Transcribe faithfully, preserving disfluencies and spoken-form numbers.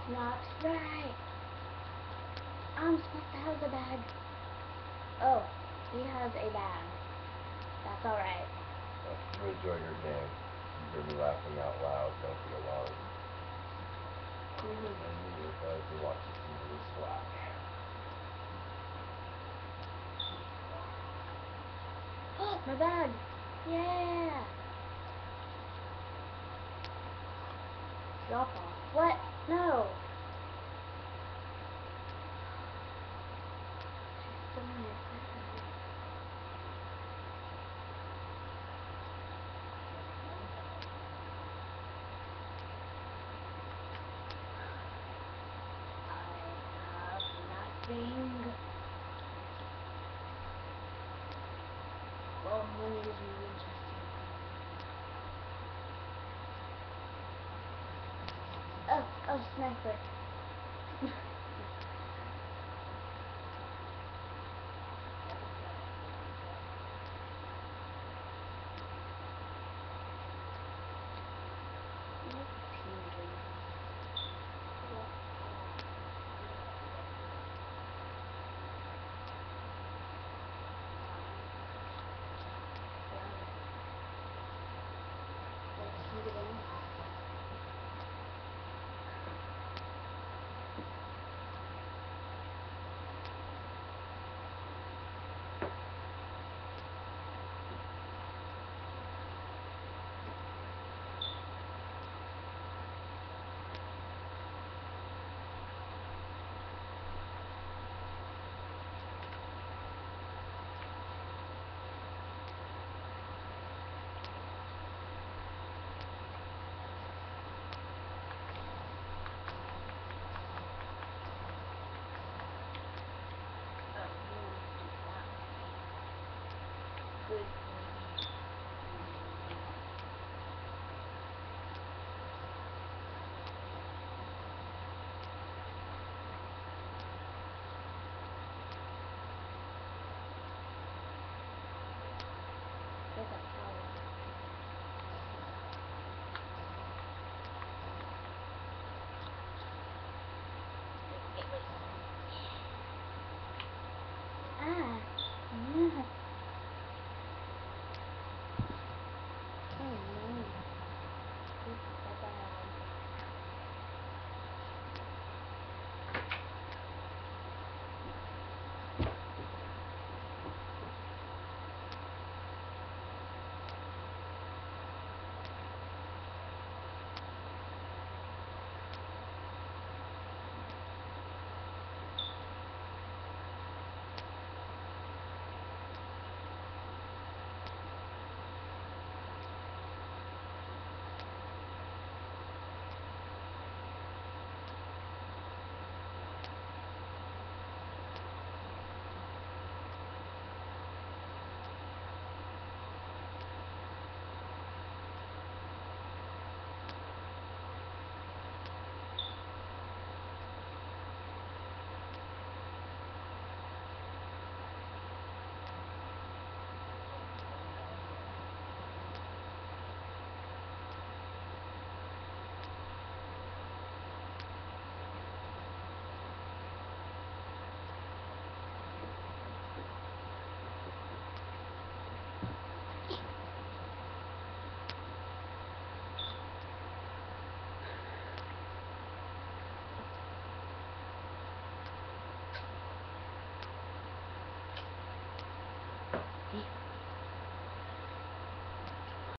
not right. I'm supposed to have the bag. Oh, he has a bag. That's alright. You enjoy your game. You hear me laughing out loud. Don't be alarmed. Mm-hmm. And you guys are watching some really swag. Oh, my bag. Yeah. Drop off. What? No. She's still in your bag. I have nothing. Well, money is really interesting. Oh, oh, sniper.